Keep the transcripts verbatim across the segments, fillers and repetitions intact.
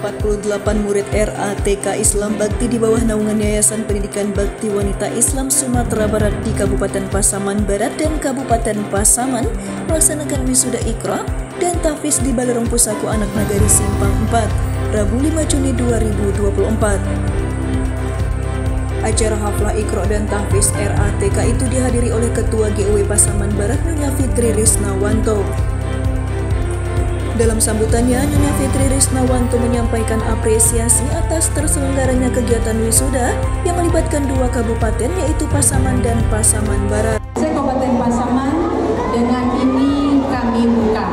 empat puluh delapan murid R A T K Islam Bakti di bawah naungan Yayasan Pendidikan Bakti Wanita Islam Sumatera Barat di Kabupaten Pasaman Barat dan Kabupaten Pasaman melaksanakan wisuda Iqra dan tahfiz di Balerong Pusaku Anak Nagari Simpang empat, Rabu lima Juni dua ribu dua puluh empat. Acara haflah Iqra dan tahfiz R A T K itu dihadiri oleh Ketua G O W Pasaman Barat Nyonya Fitri Risnawanto. Dalam sambutannya, Nyonya Fitri Risnawanto menyampaikan apresiasi atas terselenggaranya kegiatan wisuda yang melibatkan dua kabupaten yaitu Pasaman dan Pasaman Barat. Kabupaten Pasaman dengan ini kami buka.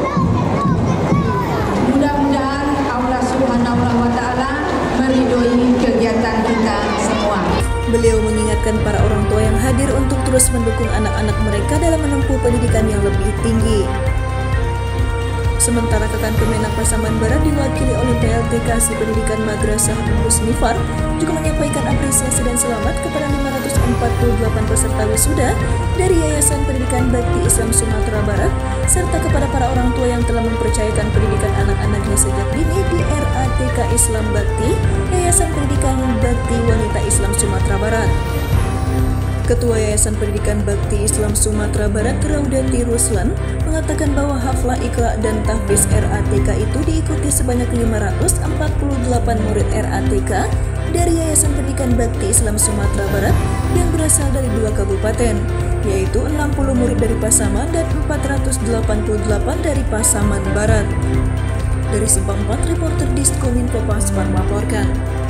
Mudah-mudahan Allah Subhanahu wa Ta'ala meridhoi kegiatan kita semua. Beliau mengingatkan para orang tua yang hadir untuk terus mendukung anak-anak mereka dalam menempuh pendidikan yang lebih tinggi. Sementara Kekan Kemenak Pasaman Barat diwakili oleh P L T Kasih Pendidikan Madrasah Husnifar juga menyampaikan apresiasi dan selamat kepada lima ratus empat puluh delapan peserta wisuda dari Yayasan Pendidikan Bakti Islam Sumatera Barat serta kepada para orang tua yang telah mempercayakan pendidikan anak-anaknya sejak dini di R A T K Islam Bakti, Yayasan Pendidikan Bakti Wanita Islam Sumatera Barat. Ketua Yayasan Pendidikan Bakti Islam Sumatera Barat Raudati Ruslan mengatakan bahwa haflah Iqra dan tahfiz R A T K itu diikuti sebanyak lima ratus empat puluh delapan murid R A T K dari Yayasan Pendidikan Bakti Islam Sumatera Barat yang berasal dari dua kabupaten, yaitu enam puluh murid dari Pasaman dan empat ratus delapan puluh delapan dari Pasaman Barat. Dari Simpang empat, reporter Diskominfo Paspar melaporkan.